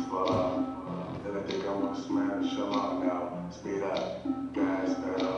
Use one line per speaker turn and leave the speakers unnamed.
Voila. Then I think I'm gonna smash them out now. Speed up, gas pedal.